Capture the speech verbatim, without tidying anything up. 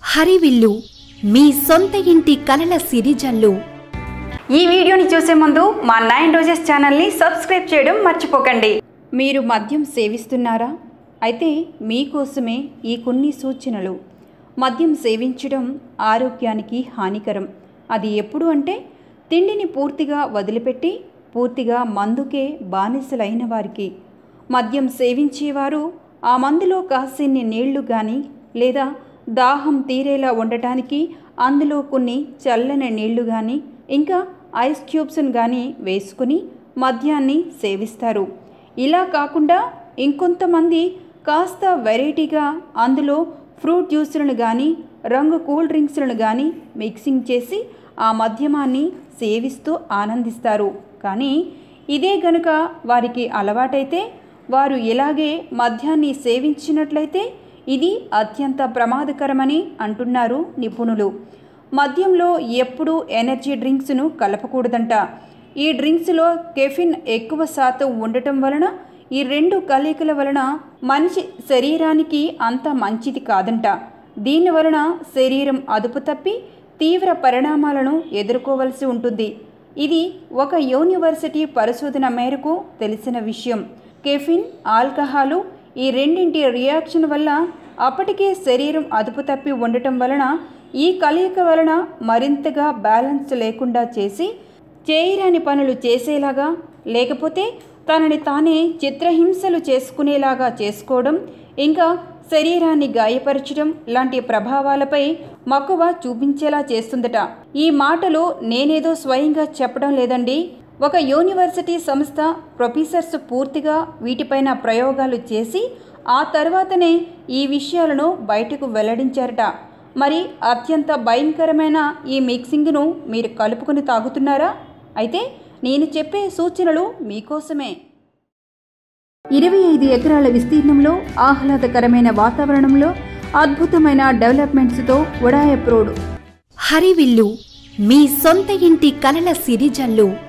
హరివిల్లు మీ సొంత ఇంటి కలల సిరిజల్లు। ఈ వీడియోని చూసే ముందు మా నైన్ రోజెస్ ఛానల్ని సబ్స్క్రైబ్ చేయడం మర్చిపోకండి। మీరు మద్యం సేవిస్తున్నారా? అయితే మీకోసమే ఈ కొన్ని సూచనలు। మద్యం సేవించడం ఆరోగ్యానికి హానికరం। అది ఎప్పుడు అంటే తిండిని పూర్తిగా వదిలిపెట్టి పూర్తిగా మందుకే బానిసలైన వారికి। మద్యం సేవించేవారు ఆ మందులో కాసిన్ని నీళ్లు కానీ లేదా దాహం తీరేలా ఉండటానికి అందులో కొన్ని చల్లని నీళ్లు కానీ ఇంకా ఐస్ క్యూబ్స్ని కానీ వేసుకుని మద్యాన్ని సేవిస్తారు। ఇలా కాకుండా ఇంకొంతమంది కాస్త వెరైటీగా అందులో ఫ్రూట్ జ్యూసులను కానీ రంగు కూల్ డ్రింక్స్లను కానీ మిక్సింగ్ చేసి ఆ మద్యమాన్ని సేవిస్తూ ఆనందిస్తారు। కానీ ఇదే గనుక వారికి అలవాటైతే వారు ఇలాగే మద్యాన్ని సేవించినట్లయితే ఇది అత్యంత ప్రమాదకరమని అంటున్నారు నిపుణులు। మద్యంలో ఎప్పుడూ ఎనర్జీ డ్రింక్స్ను కలపకూడదంట। ఈ డ్రింక్స్లో కెఫిన్ ఎక్కువ శాతం ఉండటం వలన ఈ రెండు కలయికల వలన మనిషి శరీరానికి అంత మంచిది కాదంట। దీని వలన శరీరం అదుపు తప్పి తీవ్ర పరిణామాలను ఎదుర్కోవలసి ఉంటుంది। ఇది ఒక యూనివర్సిటీ పరిశోధన మేరకు తెలిసిన విషయం। కెఫిన్ ఆల్కహాలు ఈ రెండింటి రియాక్షన్ వల్ల అప్పటికే శరీరం అదుపు తప్పి ఉండటం వలన ఈ కలయిక వలన మరింతగా బ్యాలెన్స్ లేకుండా చేసి చేయరాని పనులు చేసేలాగా లేకపోతే తనని తానే చిత్రహింసలు చేసుకునేలాగా చేసుకోవడం ఇంకా శరీరాన్ని గాయపరచడం లాంటి ప్రభావాలపై మక్కువ చూపించేలా చేస్తుందట। ఈ మాటలు నేనేదో స్వయంగా చెప్పడం లేదండి, ఒక యూనివర్సిటీ సంస్థ ప్రొఫెసర్స్ పూర్తిగా వీటిపైన ప్రయోగాలు చేసి ఆ తర్వాతనే ఈ విషయాలను బయటకు వెల్లడించారట। మరి అత్యంత భయంకరమైన ఈ మిక్సింగ్ను మీరు కలుపుకొని తాగుతున్నారా? అయితే నేను చెప్పే సూచనలు మీకోసమే। ఇరవై ఐదు ఎకరాల విస్తీర్ణంలో ఆహ్లాదకరమైన వాతావరణంలో అద్భుతమైన డెవలప్మెంట్స్తో ఉడాయప్ రోడ్। హరివిల్లు మీ సొంత ఇంటి కలల సిరిజల్లు।